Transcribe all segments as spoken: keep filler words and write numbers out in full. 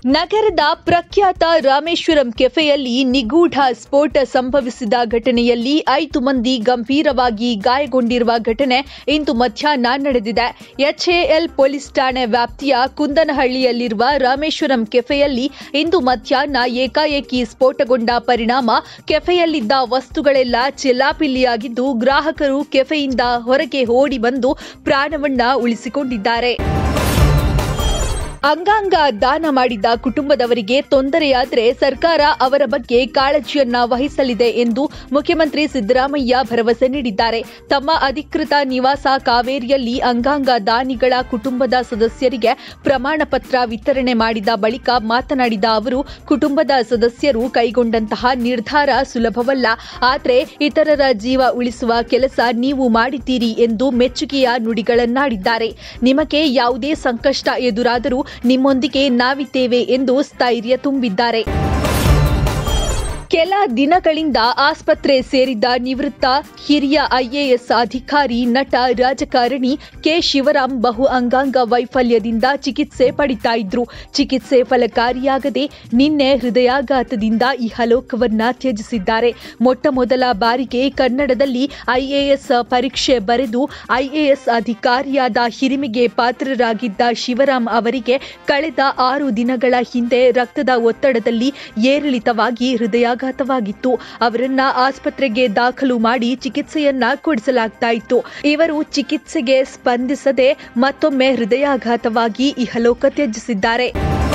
ನಗರದ ಪ್ರಖ್ಯಾತ ರಾಮೇಶ್ವರಂ ಕೆಫೆಯಲ್ಲಿ ನಿಗೂಢ ಸ್ಫೋಟ ಸಂಭವಿಸಿದ ಘಟನೆಯಲ್ಲಿ ಐದು ಮಂದಿ ಗಂಭೀರವಾಗಿ ಗಾಯಗೊಂಡಿರುವ ಘಟನೆ ಇಂದು ಮಧ್ಯಾಹ್ನ ನಡೆದಿದೆ. ಎಚ್ಎಎಲ್ ಪೊಲೀಸ್ ಠಾಣೆ ವ್ಯಾಪ್ತಿಯ ಕುಂದನಹಳ್ಳಿಯಲ್ಲಿರುವ ರಾಮೇಶ್ವರಂ ಕೆಫೆಯಲ್ಲಿ ಇಂದು ಮಧ್ಯಾಹ್ನ ಏಕಾಏಕಿ ಸ್ಫೋಟಗೊಂಡ ಪರಿಣಾಮ ಕೆಫೆಯಲ್ಲಿದ್ದ ವಸ್ತುಗಳೆಲ್ಲ ಚೆಲ್ಲಾಪಿಲ್ಲಿಯಾಗಿದ್ದು, ಗ್ರಾಹಕರು ಕೆಫೆಯಿಂದ ಹೊರಗೆ ಓಡಿ ಬಂದು ಪ್ರಾಣವನ್ನ ಉಳಿಸಿಕೊಂಡಿದ್ದಾರೆ. ಅಂಗಾಂಗ ದಾನ ಮಾಡಿದ ಕುಟುಂಬದವರಿಗೆ ತೊಂದರೆಯಾದರೆ ಸರ್ಕಾರ ಅವರ ಬಗ್ಗೆ ಕಾಳಜಿಯನ್ನ ವಹಿಸಲಿದೆ ಎಂದು ಮುಖ್ಯಮಂತ್ರಿ ಸಿದ್ದರಾಮಯ್ಯ ಭರವಸೆ ನೀಡಿದ್ದಾರೆ. ತಮ್ಮ ಅಧಿಕೃತ ನಿವಾಸ ಕಾವೇರಿಯಲ್ಲಿ ಅಂಗಾಂಗ ದಾನಿಗಳ ಕುಟುಂಬದ ಸದಸ್ಯರಿಗೆ ಪ್ರಮಾಣ ಪತ್ರ ವಿತರಣೆ ಮಾಡಿದ ಬಳಿಕ ಮಾತನಾಡಿದ ಅವರು, ಕುಟುಂಬದ ಸದಸ್ಯರು ಕೈಗೊಂಡಂತಹ ನಿರ್ಧಾರ ಸುಲಭವಲ್ಲ, ಆದರೆ ಇತರರ ಜೀವ ಉಳಿಸುವ ಕೆಲಸ ನೀವು ಮಾಡಿದ್ದೀರಿ ಎಂದು ಮೆಚ್ಚುಗೆಯ ನುಡಿಗಳನ್ನಾಡಿದ್ದಾರೆ. ನಿಮಗೆ ಯಾವುದೇ ಸಂಕಷ್ಟ ಎದುರಾದರೂ ನಿಮ್ಮೊಂದಿಗೆ ನಾವಿದ್ದೇವೆ ಎಂದು ಸ್ಥೈರ್ಯ ತುಂಬಿದ್ದಾರೆ. ಕೆಲ ದಿನಗಳಿಂದ ಆಸ್ಪತ್ರೆ ಸೇರಿದ್ದ ನಿವೃತ್ತ ಹಿರಿಯ ಐಎಎಸ್ ಅಧಿಕಾರಿ, ನಟ, ರಾಜಕಾರಣಿ ಕೆ ಶಿವರಾಂ ಬಹು ಅಂಗಾಂಗ ವೈಫಲ್ಯದಿಂದ ಚಿಕಿತ್ಸೆ ಪಡಿತಾ ಇದ್ರು. ಚಿಕಿತ್ಸೆ ಫಲಕಾರಿಯಾಗದೆ ನಿನ್ನೆ ಹೃದಯಾಘಾತದಿಂದ ಇಹಲೋಕವನ್ನ ತ್ಯಜಿಸಿದ್ದಾರೆ. ಮೊಟ್ಟ ಮೊದಲ ಬಾರಿಗೆ ಕನ್ನಡದಲ್ಲಿ ಐಎಎಸ್ ಪರೀಕ್ಷೆ ಬರೆದು ಐಎಎಸ್ ಅಧಿಕಾರಿಯಾದ ಹಿರಿಮೆಗೆ ಪಾತ್ರರಾಗಿದ್ದ ಶಿವರಾಂ ಅವರಿಗೆ ಕಳೆದ ಆರು ದಿನಗಳ ಹಿಂದೆ ರಕ್ತದ ಒತ್ತಡದಲ್ಲಿ ಏರಿಳಿತವಾಗಿ ಹೃದಯಾಘಾತ ಾಗಿತ್ತು. ಅವರನ್ನ ಆಸ್ಪತ್ರೆಗೆ ದಾಖಲು ಮಾಡಿ ಚಿಕಿತ್ಸೆಯನ್ನ ಕೊಡಿಸಲಾಗ್ತಾ ಇತ್ತು. ಇವರು ಚಿಕಿತ್ಸೆಗೆ ಸ್ಪಂದಿಸದೆ ಮತ್ತೊಮ್ಮೆ ಹೃದಯಾಘಾತವಾಗಿ ಇಹಲೋಕ ತ್ಯಜಿಸಿದ್ದಾರೆ.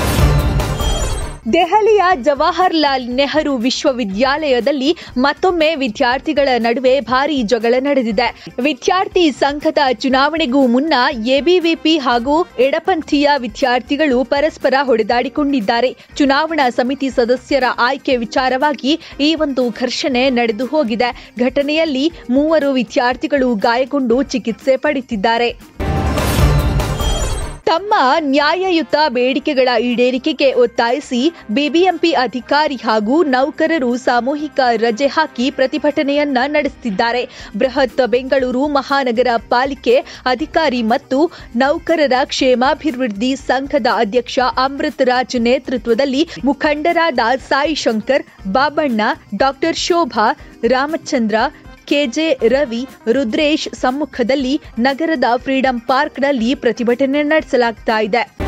ದೆಹಲಿಯ ಜವಾಹರ್ಲಾಲ್ ನೆಹರು ವಿಶ್ವವಿದ್ಯಾಲಯದಲ್ಲಿ ಮತ್ತೊಮ್ಮೆ ವಿದ್ಯಾರ್ಥಿಗಳ ನಡುವೆ ಭಾರೀ ಜಗಳ ನಡೆದಿದೆ. ವಿದ್ಯಾರ್ಥಿ ಸಂಘದ ಚುನಾವಣೆಗೂ ಮುನ್ನ ಎಬಿವಿಪಿ ಹಾಗೂ ಎಡಪಂಥೀಯ ವಿದ್ಯಾರ್ಥಿಗಳು ಪರಸ್ಪರ ಹೊಡೆದಾಡಿಕೊಂಡಿದ್ದಾರೆ. ಚುನಾವಣಾ ಸಮಿತಿ ಸದಸ್ಯರ ಆಯ್ಕೆ ವಿಚಾರವಾಗಿ ಈ ಒಂದು ಘರ್ಷಣೆ ನಡೆದು ಹೋಗಿದೆ. ಘಟನೆಯಲ್ಲಿ ಮೂವರು ವಿದ್ಯಾರ್ಥಿಗಳು ಗಾಯಗೊಂಡು ಚಿಕಿತ್ಸೆ ಪಡೆದಿದ್ದಾರೆ. ತಮ್ಮ ನ್ಯಾಯಯುತ ಬೇಡಿಕೆಗಳ ಈಡೇರಿಕೆಗೆ ಒತ್ತಾಯಿಸಿ ಬಿಬಿಎಂಪಿ ಅಧಿಕಾರಿ ಹಾಗೂ ನೌಕರರು ಸಾಮೂಹಿಕ ರಜೆ ಹಾಕಿ ಪ್ರತಿಭಟನೆಯನ್ನ ನಡೆಸುತ್ತಿದ್ದಾರೆ. ಬೃಹತ್ ಬೆಂಗಳೂರು ಮಹಾನಗರ ಪಾಲಿಕೆ ಅಧಿಕಾರಿ ಮತ್ತು ನೌಕರರ ಕ್ಷೇಮಾಭಿವೃದ್ಧಿ ಸಂಘದ ಅಧ್ಯಕ್ಷ ಅಮೃತ್ ರಾಜ್ ನೇತೃತ್ವದಲ್ಲಿ ಮುಖಂಡರಾದ ಸಾಯಿ ಶಂಕರ್, ಬಾಬಣ್ಣ, ಡಾಕ್ಟರ್ ಶೋಭಾ, ರಾಮಚಂದ್ರ, ಕೆಜೆ ರವಿ, ರುದ್ರೇಶ್ ಸಮ್ಮುಖದಲ್ಲಿ ನಗರದ ಫ್ರೀಡಂ ಪಾರ್ಕ್ನಲ್ಲಿ ಪ್ರತಿಭಟನೆ ನಡೆಸಲಾಗ್ತಾ ಇದೆ.